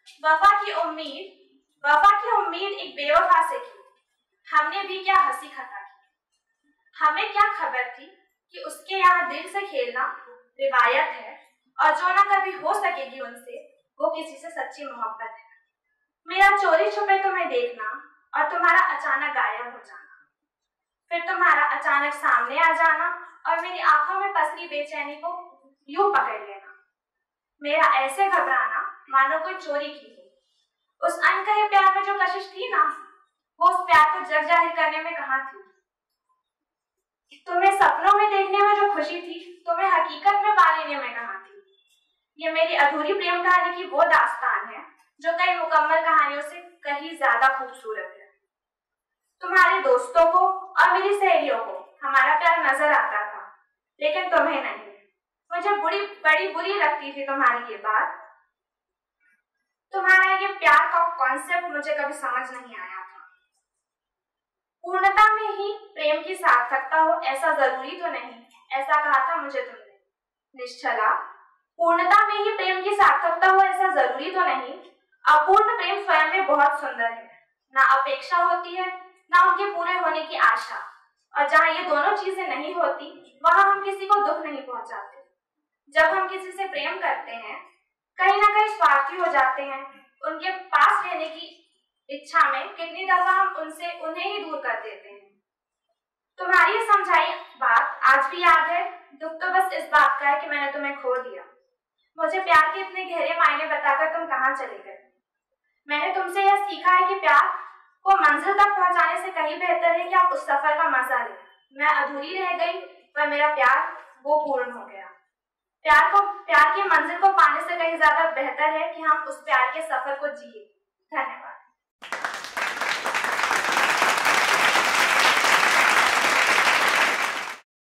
वफा की उम्मीद एक बेवफा से की। हमने भी क्या हंसी खता की। हमें क्या खबर थी कि उसके यहाँ दिल से खेलना रिवायत है और जो ना कभी हो सकेगी उनसे, वो किसी से सच्ची मोहब्बत है। मेरा चोरी छुपे तुम्हें देखना और तुम्हारा अचानक गायब हो जाना, फिर तुम्हारा अचानक सामने आ जाना और मेरी आंखों में पसरी बेचैनी को यूं पकड़ लेना। मेरा ऐसे घबराना मानो कोई चोरी की हो। उस अनकहे प्यार में जो कशिश थी ना, वो उस प्यार को जग जाहिर करने में कहाँ थी। तुम्हें सपनों में देखने में जो खुशी थी, तुम्हें हकीकत में पा लेने में कहाँ थी। ये मेरी अधूरी प्रेम कहानी की वो दास्तान है जो कई मुकम्मल कहानियों से कहीं ज्यादा खूबसूरत है। तुम्हारे दोस्तों को और मेरी सहेलियों को हमारा प्यार नजर आता था, लेकिन तुम्हें नहीं। मुझे बड़ी बुरी लगती थी तुम्हारी ये बात। तुम्हारा ये प्यार का कॉन्सेप्ट मुझे कभी समझ नहीं आया था। पूर्णता में ही प्रेम की सार्थकता हो ऐसा जरूरी तो नहीं, ऐसा कहा था मुझे तुमने। निश्चला, पूर्णता में ही प्रेम की सार्थकता हो ऐसा जरूरी तो नहीं। अपूर्ण प्रेम स्वयं में बहुत सुंदर है। ना अपेक्षा होती है, ना उनके पूरे होने की आशा, और जहाँ ये दोनों चीजें नहीं होती, वहां हम किसी को दुख नहीं पहुंचाते। जब हम किसी से प्रेम करते हैं, कहीं ना कहीं स्वार्थी हो जाते हैं। उनके पास रहने की इच्छा में कितनी दफा हम उन्हें ही दूर कर देते हैं। तुम्हारी समझाई बात आज भी याद है। दुख तो बस इस बात का है कि मैंने तुम्हें खो दिया। मुझे प्यार के इतने गहरे मायने बताकर तुम कहाँ चले गए। मैंने तुमसे यह सीखा है कि प्यार को मंजिल तक पहुंचाने से कहीं बेहतर है कि आप उस सफर का मजा लें। मैं अधूरी रह गई, पर मेरा प्यार वो पूर्ण हो गया। प्यार की मंजिल को पाने से कहीं ज्यादा बेहतर है कि हम उस प्यार के सफर को जिए। धन्यवाद।